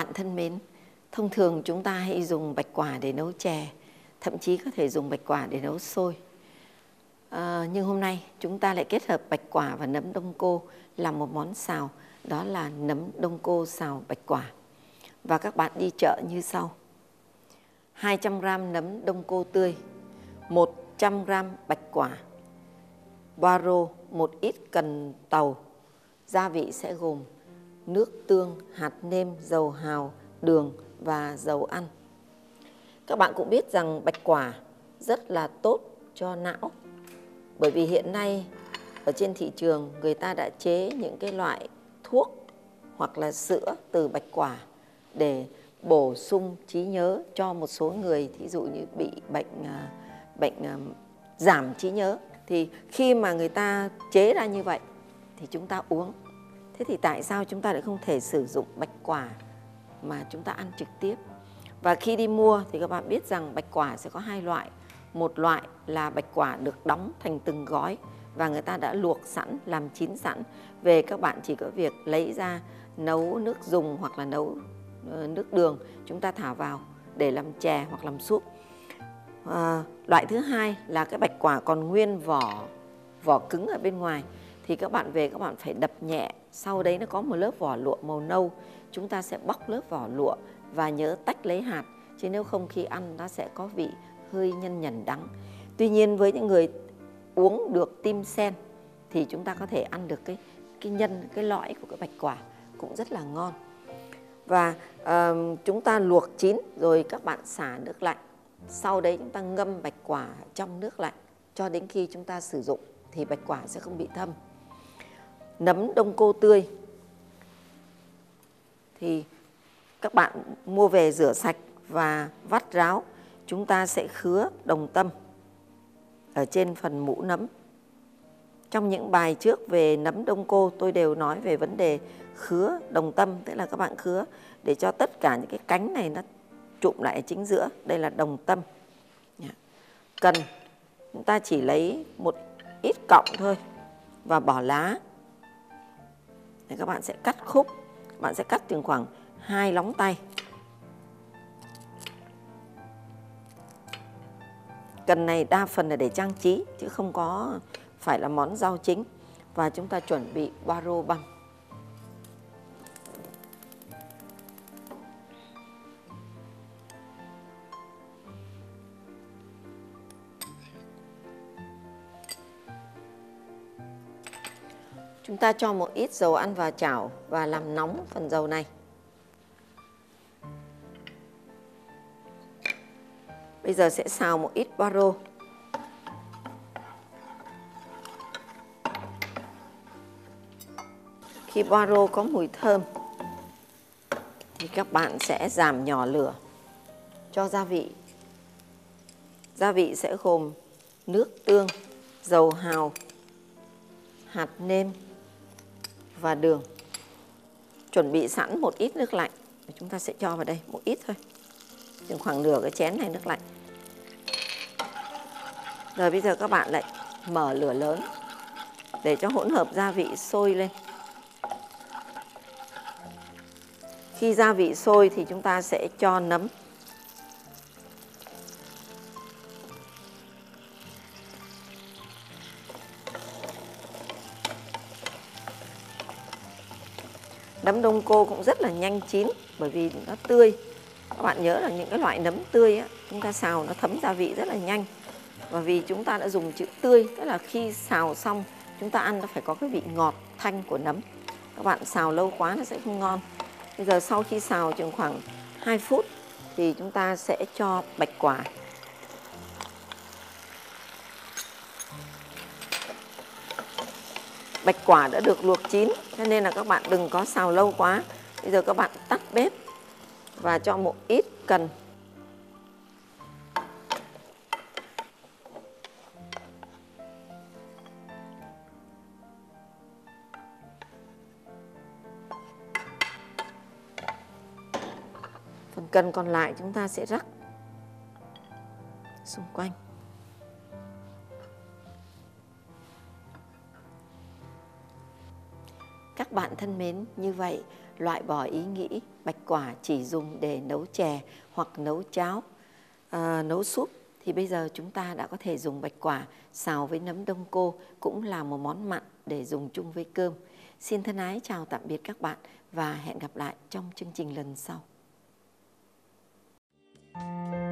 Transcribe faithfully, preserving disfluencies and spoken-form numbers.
bạn thân mến, thông thường chúng ta hay dùng bạch quả để nấu chè, thậm chí có thể dùng bạch quả để nấu xôi. À, nhưng hôm nay chúng ta lại kết hợp bạch quả và nấm đông cô làm một món xào, đó là nấm đông cô xào bạch quả. Và các bạn đi chợ như sau: hai trăm gam nấm đông cô tươi, một trăm gam bạch quả, baro, một ít cần tàu. Gia vị sẽ gồm nước tương, hạt nêm, dầu hào, đường và dầu ăn. Các bạn cũng biết rằng bạch quả rất là tốt cho não, bởi vì hiện nay ở trên thị trường người ta đã chế những cái loại thuốc hoặc là sữa từ bạch quả để bổ sung trí nhớ cho một số người, thí dụ như bị bệnh bệnh giảm trí nhớ. Thì khi mà người ta chế ra như vậy thì chúng ta uống. Thế thì tại sao chúng ta lại không thể sử dụng bạch quả mà chúng ta ăn trực tiếp? Và khi đi mua thì các bạn biết rằng bạch quả sẽ có hai loại. Một loại là bạch quả được đóng thành từng gói và người ta đã luộc sẵn, làm chín sẵn. Về các bạn chỉ có việc lấy ra nấu nước dùng hoặc là nấu nước đường, chúng ta thả vào để làm chè hoặc làm súp. À, loại thứ hai là cái bạch quả còn nguyên vỏ, vỏ cứng ở bên ngoài. Thì các bạn về các bạn phải đập nhẹ, sau đấy nó có một lớp vỏ lụa màu nâu. Chúng ta sẽ bóc lớp vỏ lụa và nhớ tách lấy hạt, chứ nếu không khi ăn nó sẽ có vị hơi nhân nhẩn đắng. Tuy nhiên với những người uống được tim sen thì chúng ta có thể ăn được cái, cái nhân, cái lõi của cái bạch quả cũng rất là ngon. Và uh, chúng ta luộc chín rồi các bạn xả nước lạnh. Sau đấy chúng ta ngâm bạch quả trong nước lạnh cho đến khi chúng ta sử dụng thì bạch quả sẽ không bị thâm. Nấm đông cô tươi thì các bạn mua về rửa sạch và vắt ráo. Chúng ta sẽ khứa đồng tâm ở trên phần mũ nấm. Trong những bài trước về nấm đông cô tôi đều nói về vấn đề khứa đồng tâm, tức là các bạn khứa để cho tất cả những cái cánh này nó trụm lại ở chính giữa. Đây là đồng tâm. Cần chúng ta chỉ lấy một ít cọng thôi và bỏ lá. Để các bạn sẽ cắt khúc. Các bạn sẽ cắt chừng khoảng hai lóng tay. Cần này đa phần là để trang trí chứ không có phải là món rau chính. Và chúng ta chuẩn bị baro băm. Chúng ta cho một ít dầu ăn vào chảo và làm nóng phần dầu này. Bây giờ sẽ xào một ít baro. Khi baro có mùi thơm thì các bạn sẽ giảm nhỏ lửa, cho gia vị. Gia vị sẽ gồm nước tương, dầu hào, hạt nêm và đường. Chuẩn bị sẵn một ít nước lạnh. Chúng ta sẽ cho vào đây một ít thôi, chừng khoảng nửa cái chén này nước lạnh. Rồi bây giờ các bạn lại mở lửa lớn để cho hỗn hợp gia vị sôi lên. Khi gia vị sôi thì chúng ta sẽ cho nấm. Nấm đông cô cũng rất là nhanh chín bởi vì nó tươi. Các bạn nhớ là những cái loại nấm tươi á, chúng ta xào nó thấm gia vị rất là nhanh. Và vì chúng ta đã dùng chữ tươi, tức là khi xào xong chúng ta ăn nó phải có cái vị ngọt thanh của nấm. Các bạn xào lâu quá nó sẽ không ngon. Bây giờ sau khi xào chừng khoảng hai phút thì chúng ta sẽ cho bạch quả. Bạch quả đã được luộc chín cho nên là các bạn đừng có xào lâu quá. Bây giờ các bạn tắt bếp và cho một ít cần. Phần cần còn lại chúng ta sẽ rắc xung quanh. Các bạn thân mến, như vậy loại bỏ ý nghĩ bạch quả chỉ dùng để nấu chè hoặc nấu cháo, à, nấu súp, thì bây giờ chúng ta đã có thể dùng bạch quả xào với nấm đông cô, cũng là một món mặn để dùng chung với cơm. Xin thân ái chào tạm biệt các bạn và hẹn gặp lại trong chương trình lần sau.